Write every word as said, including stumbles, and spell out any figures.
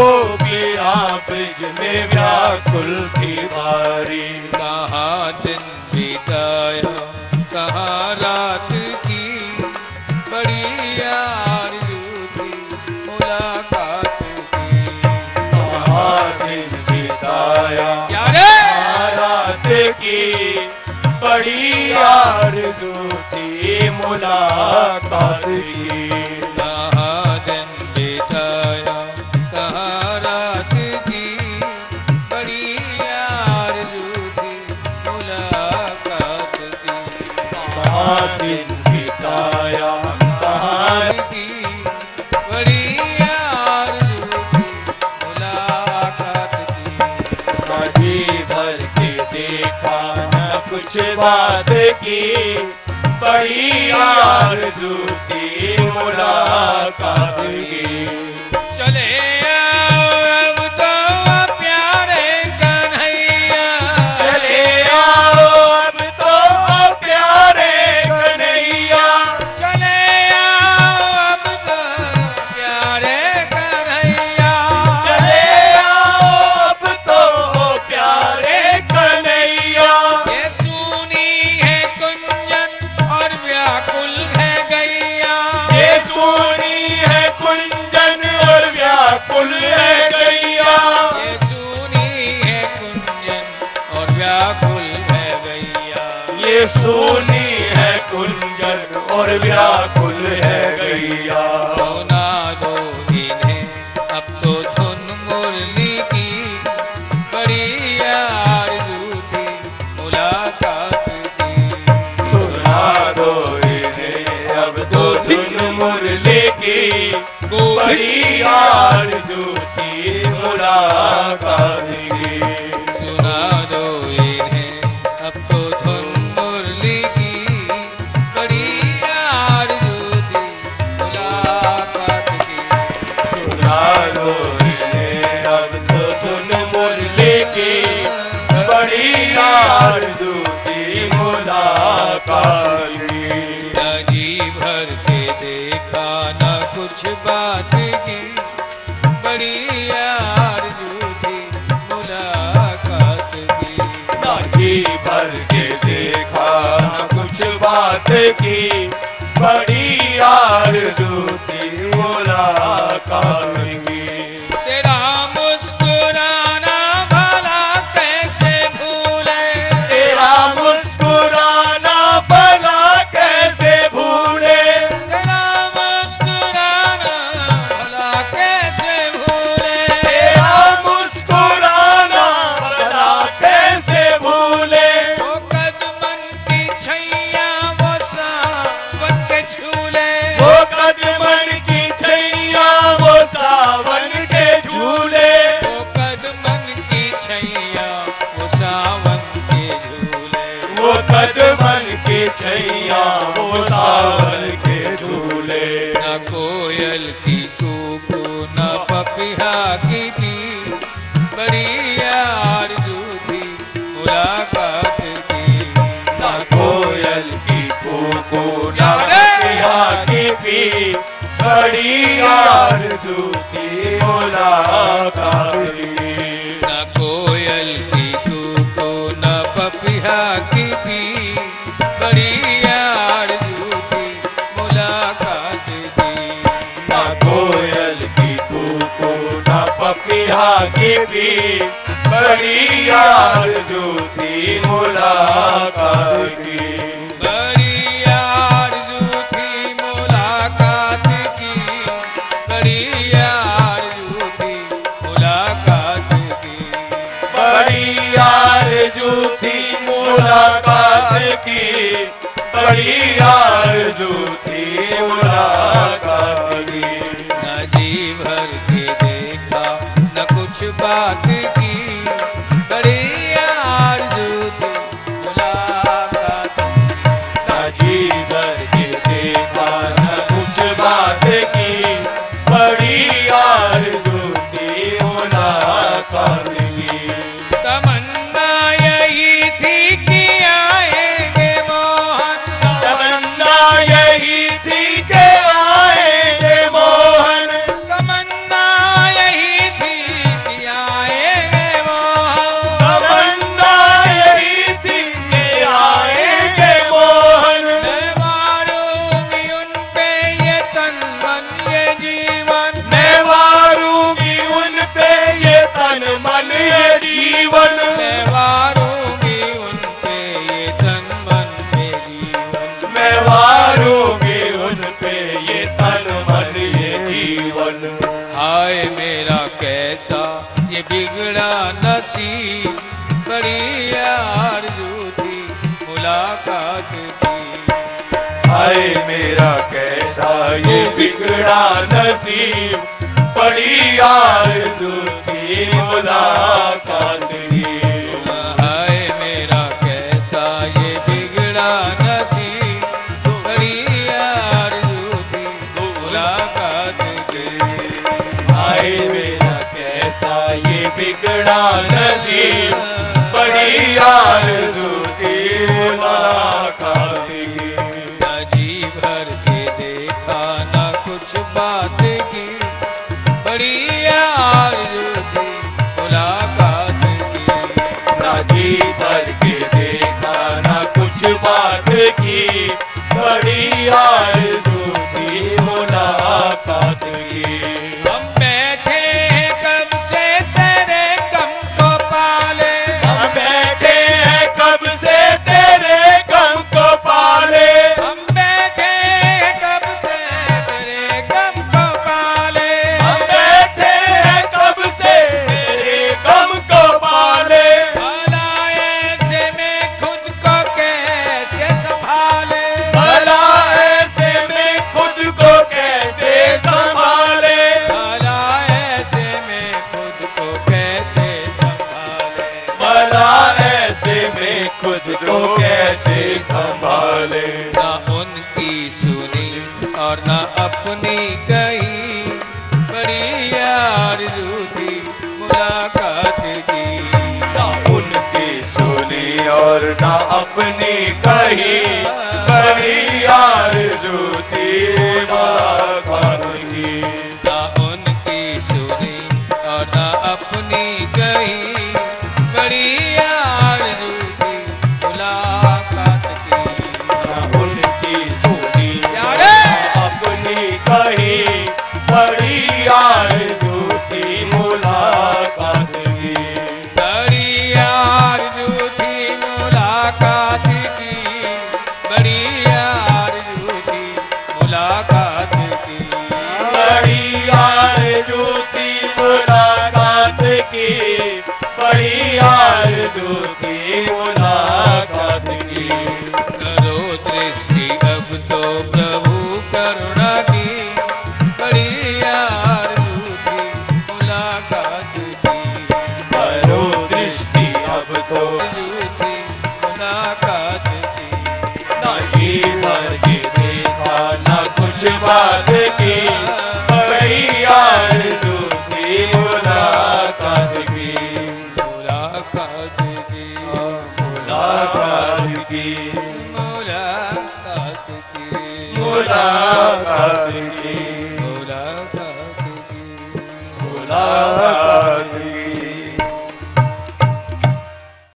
गोपियां ब्रिज में व्याकुल थी भारी। कहाँ दिन बिताया कहाँ रात की, बड़ी आरज़ू थी मुलाकात की। कहाँ दिन बिताया कहाँ रात की, बड़ी आरज़ू थी मुलाकात की। कहाँ दिन बिताया कहाँ रात की, बड़ी आरज़ू थी मुलाकात की। कहाँ दिन बिताया कहाँ की बड़ी आरज़ू थी मुलाकात की। कभी भर के देखा न कुछ बात की, बड़ी आरज़ू थी मुलाकात की। चले आओ अब तो प्यारे कन्हैया, चले आओ अब तो प्यारे कन्हैया, चले आओ अब तो प्यारे कन्हैया। चले आओ अब तो प्यारे कन्हैया। ये सुनी है कुंजन और व्याकुल है गैया, ये सुनी है कुंजन और व्याकुल है गैया। ये सुनी है कुंजन और व्याकुल है गैया। ये सुनी है कुंजन और व्याकुल है गैया। सुना दो इन्हें अब तो धुन मुरली की, बड़ी आरज़ू थी मुलाकात की। सुना दो इन्हें अब तो धुन मुरली की, बड़ी आरज़ू थी मुलाकात की। सुना दो इन्हें अब तो धुन मुरली की, बड़ी आरज़ू थी मुलाकात की। सुना दो इन्हें अब तो धुन मुरली की, बड़ी आरज़ू थी मुलाकात की। न जी भर के देखा न कुछ बात की, बड़ी आरज़ू थी मुलाकात की। ना जी भर के देखा न कुछ बात की, बड़ी आरज़ू थी मुलाकात की। तेरा मुस्कुराना भला कैसे भूले, तेरा मुस्कुराना भला कैसे भूले। तेरा मुस्कुराना भला कैसे भूले। तेरा मुस्कुराना भला कैसे भूले। वो कदमन की छैया वो सावन के झूले, वो कदमन की छैया वो सावन के झूले। वो कदमन की छैया वो सावन के झूले। वो कदमन की छैया वो सावन के झूले। न कोयल की कूकू न पपिहा की थी, बड़ी आरज़ू थी मुलाकात की। ना कोयल की कूकू ना पपिहा की भी, बड़ी आरज़ू थी मुलाकात की। न कोयल की कूकू न पपिहा की थी, बड़ी आरज़ू थी मुलाकात की। ना कोयल की कूकू ना पपिहा की भी, बड़ी आरज़ू थी मुलाकात की। बड़ी आरज़ू थी मुलाकात की, बड़ी आरज़ू थी मुलाकात की। बड़ी आरज़ू थी मुलाकात की, बड़ी आरज़ू थी मुलाकात की। न जी भर के देखा न कुछ बात की, बड़ी आरज़ू थी मुलाकात की। ना जी भर के देखा न कुछ बात की, बड़ी आरज़ू थी मुलाकात की। तमन्ना यही थी कि आएंगे मोहन, तमन्ना यही थी कि आए नसीब, बड़ी आरज़ू थी मुलाकात की। हाय मेरा कैसा ये बिगड़ा नसीब, बड़ी आरज़ू थी मुलाकात की। हाय मेरा कैसा ये बिगड़ा नसीब, बड़ी आरज़ू थी मुलाकात की। हाय मेरा कैसा ये बिगड़ा नसीब, बड़ी आरज़ू थी मुलाकात की। न जी भर के देखा न कुछ बात की, बड़ी आरज़ू थी मुलाकात की। ना जी भर के देखा ना कुछ बात की, बड़ी आरज़ू थी मुलाकात की। हम बैठे हैं कब से तेरे गम को पाले, हम बैठे हैं कब से तेरे गम को पाले। हम बैठे हैं कब से तेरे गम को पाले। हम बैठे हैं कब से तेरे गम को पाले। भला ऐसे में खुद को कैसे संभाले, भला ऐसे में खुद को कैसे संभाले। भला ऐसे में खुद को कैसे संभाले। भला ऐसे में खुद को कैसे संभाले। ना उनकी सुनी और ना अपनी कही, बड़ी आरज़ू थी मुलाकात की। ना उनकी सुनी और ना अपनी कही, बड़ी आरज़ू थी मुलाकात की। ना उनकी सुनी और ना अपनी कही, बड़ी आरज़ू थी मुलाकात की। ना उनकी सुनी यारे! ना अपनी कही, बड़ी आरज़ू थी मुलाकात की। बड़ी आरज़ू थी मुलाकात की, बड़ी आरज़ू थी मुलाकात की। बड़ी आरज़ू थी मुलाकात की, बड़ी आरज़ू थी मुलाकात की। करो दृष्टि अब तो प्रभु करुणा की, बड़ी आरज़ू थी मुलाकात की। करो दृष्टि अब तो आरज़ू थी मुलाकात की। ना जी भर के देखा ना कुछ बात की, बड़ी आरज़ू थी मुलाकात की। मुलाकात की, मुलाकात की, मुलाकात की। मुलाकात की।